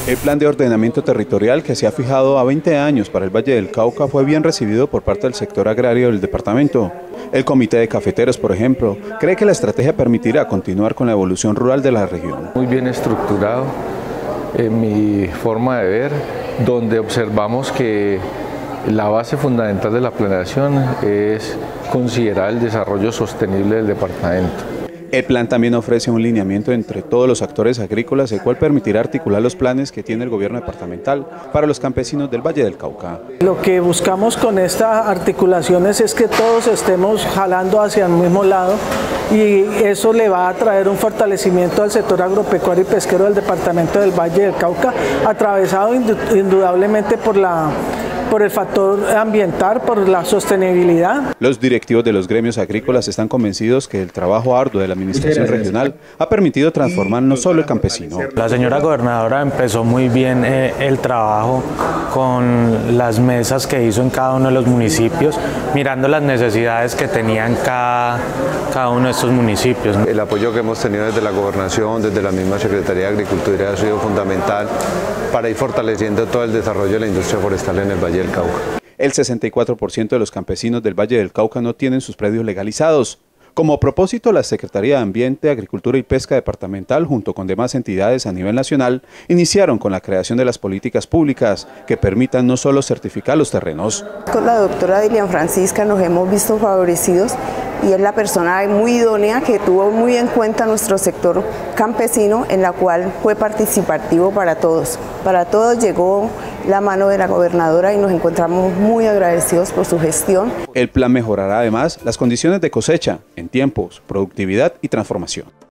El plan de ordenamiento territorial que se ha fijado a 20 años para el Valle del Cauca fue bien recibido por parte del sector agrario del departamento. El Comité de Cafeteros, por ejemplo, cree que la estrategia permitirá continuar con la evolución rural de la región. Muy bien estructurado, en mi forma de ver, donde observamos que la base fundamental de la planeación es considerar el desarrollo sostenible del departamento. El plan también ofrece un lineamiento entre todos los actores agrícolas, el cual permitirá articular los planes que tiene el gobierno departamental para los campesinos del Valle del Cauca. Lo que buscamos con estas articulaciones es que todos estemos jalando hacia el mismo lado y eso le va a traer un fortalecimiento al sector agropecuario y pesquero del departamento del Valle del Cauca, atravesado indudablemente por el factor ambiental, por la sostenibilidad. Los directivos de los gremios agrícolas están convencidos que el trabajo arduo de la administración regional ha permitido transformar no solo el campesino. La señora gobernadora empezó muy bien el trabajo con las mesas que hizo en cada uno de los municipios, mirando las necesidades que tenían cada uno de estos municipios. El apoyo que hemos tenido desde la gobernación, desde la misma Secretaría de Agricultura ha sido fundamental para ir fortaleciendo todo el desarrollo de la industria forestal en el Valle del Cauca. El 64% de los campesinos del Valle del Cauca no tienen sus predios legalizados. Como propósito, la Secretaría de Ambiente, Agricultura y Pesca departamental, junto con demás entidades a nivel nacional, iniciaron con la creación de las políticas públicas que permitan no solo certificar los terrenos. Con la doctora Dilian Francisca nos hemos visto favorecidos y es la persona muy idónea que tuvo muy en cuenta nuestro sector campesino, en la cual fue participativo para todos. Para todos llegó la mano de la gobernadora y nos encontramos muy agradecidos por su gestión. El plan mejorará además las condiciones de cosecha en tiempos, productividad y transformación.